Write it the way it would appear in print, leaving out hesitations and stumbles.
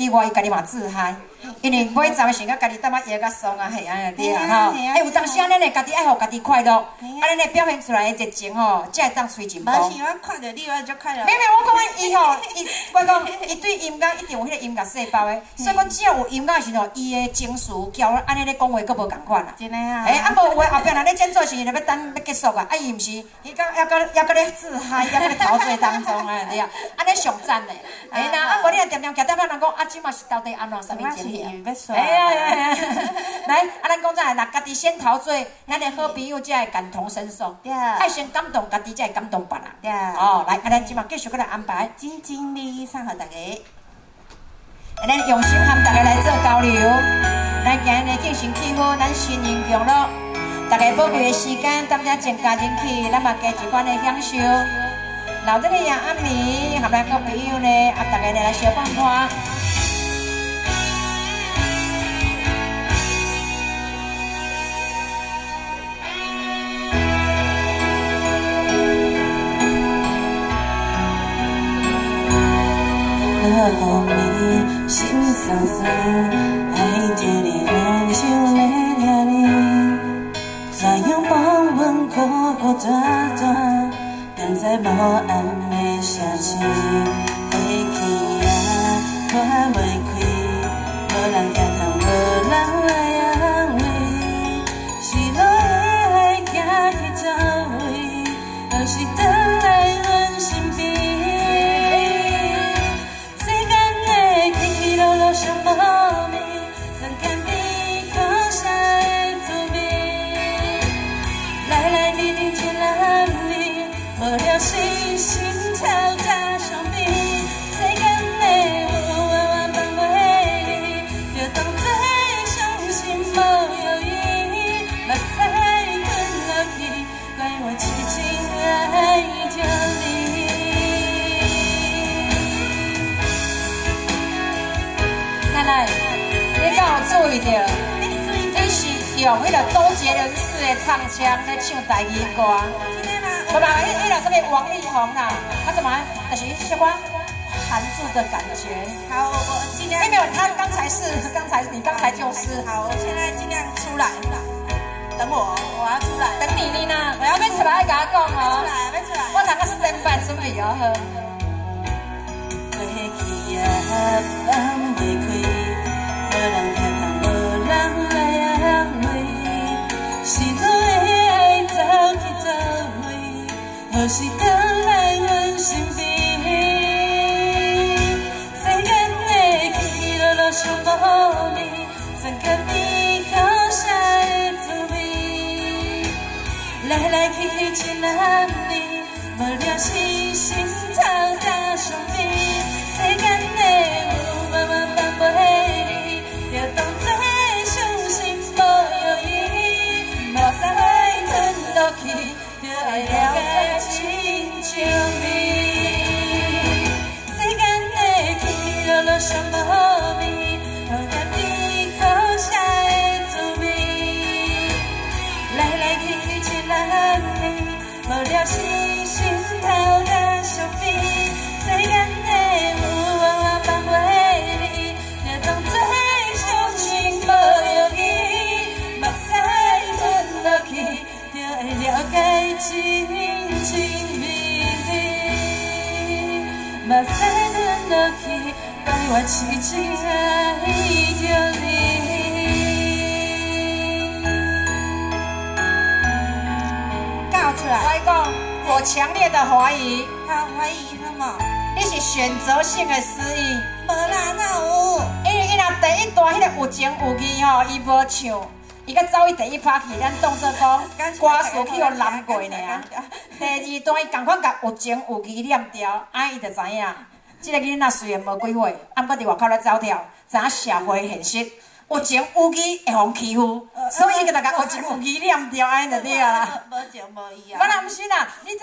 以外，伊家己嘛自嗨，因为买杂的时阵，家己淡仔摇甲爽啊，嘿，安尼对啊吼。有当时安尼咧，家己爱互家己快乐，安尼咧表现出来的热情吼，才会当吹进步。 无是我看到你，我就快乐。 没，我讲伊吼，我讲伊对音乐一定有迄个音乐细胞的，所以讲只要有音乐的时候，伊的情绪交安尼咧讲话，佫无共款啦。 真诶啊！ 哎，啊无有诶后壁若咧演奏时，就要等要结束啊，伊毋是，伊讲还搁咧自嗨，还搁咧陶醉当中啊，对啊，安尼上赞嘞。哎呐，啊无你若点点徛点人讲啊，即嘛是到底安怎啥物情形？哎呀，来，啊咱讲再来，若家己先陶醉，咱的好朋友才会感同身受。 对， 爱先感动家己，才会感动别人。 对。 哦，来，啊咱即嘛继续搁来安排， 真真理送互大家。 咱用心和大家来做交流，咱今日进行起舞，咱心灵共乐。大家宝贵的时间，踮遮静家人去，咱嘛加一款的享受。老这个夜暗暝，和咱个朋友呢，啊，大家来小看看。 和你心酸酸，爱着你很想念念你，怎样帮阮苦苦短短，敢在无暗的城市，回去啊，看袂开，无人听通，无人来安慰，失落的爱行去找位，何时回来阮身边？想无味，酸甘甜苦涩的滋味。来来去去一男女，无聊时心跳加伤悲。世间的有弯弯放袂离，就当作伤心无有意，目屎吞落去，怪我痴情爱着你。奶奶，你敢有注意到？你是用迄个周杰伦式的唱腔在唱台语歌。无嘛，迄个什么王力宏啦，他怎么就是小可含住的感觉。 好，我尽量。 没有，他刚才你刚才就是。 好，我现在尽量出来。等我要出来。 等你呢？我要出来，要甲我讲哦。 要出来。 我头个standby准备好。 过去啊，放袂开，无人听通，无人来安慰，失落的爱走去走位，何时回来阮身边？世间的起起落落上无味，酸甘甜苦涩的滋味，来来去去一男女，无聊时心跳加伤悲。世间的有慢慢放袂离，就当作伤心无有意，目屎吞落去，就会了解真情味。世间的起起落落上无味，酸甘甜苦涩的滋味，来来去去一男女，无聊时心头加伤悲。世间的放袂离，就当作伤情无有意，目屎吞落去，就会了解真情味。目屎吞落去，怪我痴情爱着你。告出来！ 我讲，我强烈的怀疑。 好，怀疑什么？ 你是选择性的失忆， 无啦，哪有？ 因为伊若第一段迄个有情有义吼，伊无唱，伊甲走去第一拍去，咱当作讲歌词去互揽过尔。第二段伊共款甲有情有义念掉，伊就知影，即个囡仔虽然无几岁，毋过伫外口咧走跳，知影社会现实，有情有义会互欺负，所以伊就甲有情有义念掉，安尼就对啦。 无情无义啊！ 我若毋是啦，你。